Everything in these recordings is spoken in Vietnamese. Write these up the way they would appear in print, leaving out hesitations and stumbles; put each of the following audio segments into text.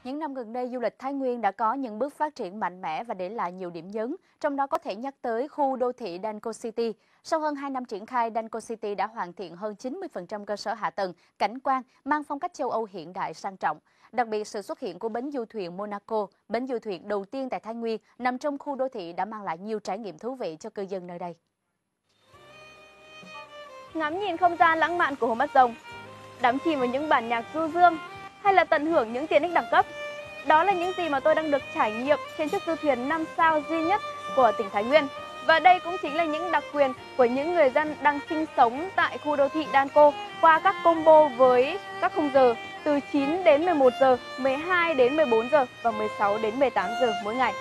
Những năm gần đây, du lịch Thái Nguyên đã có những bước phát triển mạnh mẽ và để lại nhiều điểm nhấn, trong đó có thể nhắc tới khu đô thị Danco City. Sau hơn 2 năm triển khai, Danco City đã hoàn thiện hơn 90% cơ sở hạ tầng, cảnh quan, mang phong cách châu Âu hiện đại sang trọng. Đặc biệt, sự xuất hiện của bến du thuyền Monaco, bến du thuyền đầu tiên tại Thái Nguyên, nằm trong khu đô thị đã mang lại nhiều trải nghiệm thú vị cho cư dân nơi đây. Ngắm nhìn không gian lãng mạn của Hồ Mắt Rồng, đắm chìm vào những bản nhạc du dương hay là tận hưởng những tiện ích đẳng cấp. Đó là những gì mà tôi đang được trải nghiệm trên chiếc du thuyền 5 sao duy nhất của tỉnh Thái Nguyên. Và đây cũng chính là những đặc quyền của những người dân đang sinh sống tại khu đô thị Danco qua các combo với các khung giờ từ 9 đến 11 giờ, 12 đến 14 giờ và 16 đến 18 giờ mỗi ngày.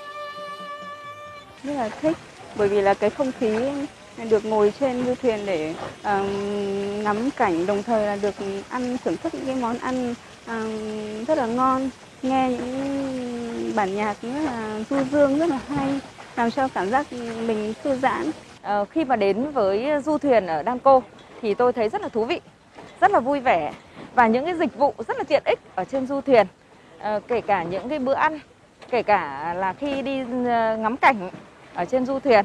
Rất là thích bởi vì là cái không khí được ngồi trên du thuyền để ngắm cảnh, đồng thời là được thưởng thức những cái món ăn rất là ngon, nghe những bản nhạc rất là du dương, rất là hay, làm cho cảm giác mình thư giãn. Khi mà đến với du thuyền ở Danco thì tôi thấy rất là thú vị, rất là vui vẻ và những cái dịch vụ rất là tiện ích ở trên du thuyền, kể cả những cái bữa ăn, kể cả là khi đi ngắm cảnh ở trên du thuyền.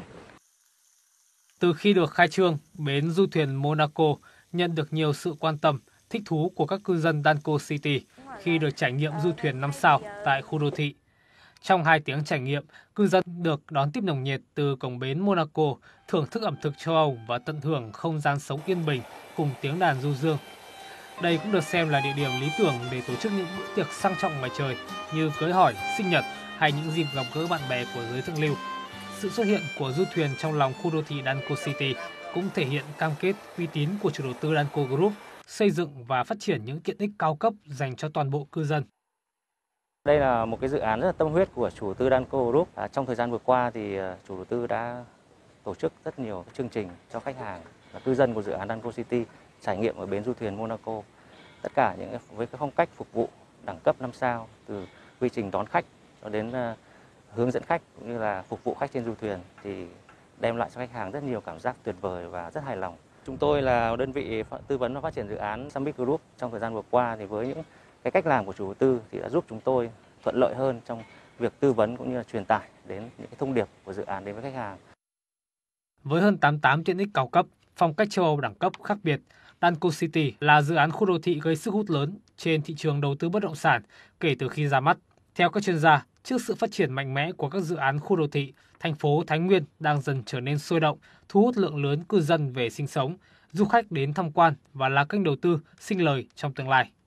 Từ khi được khai trương, bến du thuyền Monaco nhận được nhiều sự quan tâm, thích thú của các cư dân Danco City khi được trải nghiệm du thuyền 5 sao tại khu đô thị. Trong 2 tiếng trải nghiệm, cư dân được đón tiếp nồng nhiệt từ cổng bến Monaco, thưởng thức ẩm thực châu Âu và tận hưởng không gian sống yên bình cùng tiếng đàn du dương. Đây cũng được xem là địa điểm lý tưởng để tổ chức những bữa tiệc sang trọng ngoài trời như cưới hỏi, sinh nhật hay những dịp gặp gỡ bạn bè của giới thượng lưu. Sự xuất hiện của du thuyền trong lòng khu đô thị Danco City cũng thể hiện cam kết uy tín của chủ đầu tư Danco Group xây dựng và phát triển những tiện ích cao cấp dành cho toàn bộ cư dân. Đây là một cái dự án rất là tâm huyết của chủ đầu tư Danco Group. Trong thời gian vừa qua thì chủ đầu tư đã tổ chức rất nhiều chương trình cho khách hàng và cư dân của dự án Danco City trải nghiệm ở bến du thuyền Monaco. Tất cả với cái phong cách phục vụ đẳng cấp 5 sao, từ quy trình đón khách cho đến hướng dẫn khách cũng như là phục vụ khách trên du thuyền thì đem lại cho khách hàng rất nhiều cảm giác tuyệt vời và rất hài lòng. Chúng tôi là đơn vị tư vấn và phát triển dự án Summit Group. Trong thời gian vừa qua thì với những cái cách làm của chủ đầu tư thì đã giúp chúng tôi thuận lợi hơn trong việc tư vấn cũng như là truyền tải đến những cái thông điệp của dự án đến với khách hàng. Với hơn 88 tiện ích cao cấp, phong cách châu Âu đẳng cấp khác biệt, Danco City là dự án khu đô thị gây sức hút lớn trên thị trường đầu tư bất động sản kể từ khi ra mắt. Theo các chuyên gia, trước sự phát triển mạnh mẽ của các dự án khu đô thị, thành phố Thái Nguyên đang dần trở nên sôi động, thu hút lượng lớn cư dân về sinh sống, du khách đến tham quan và là kênh đầu tư sinh lời trong tương lai.